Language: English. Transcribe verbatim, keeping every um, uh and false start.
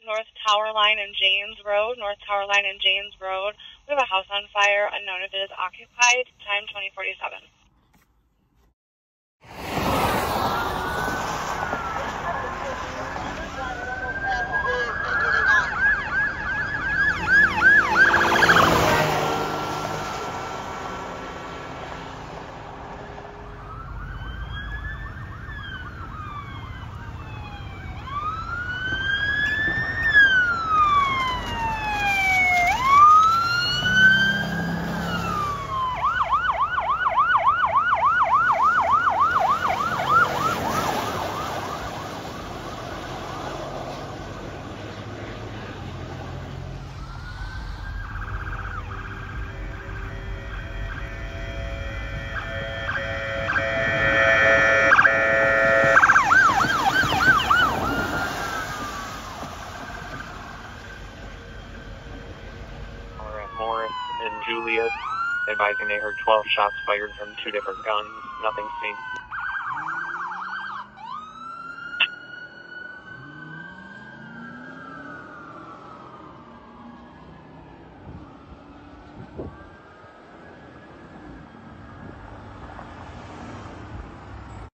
North Tower Line and Janes Road. North Tower Line and Janes Road. We have a house on fire, unknown if it is occupied. Time twenty forty-seven. Juliet, advising they heard twelve shots fired from two different guns. Nothing seen. You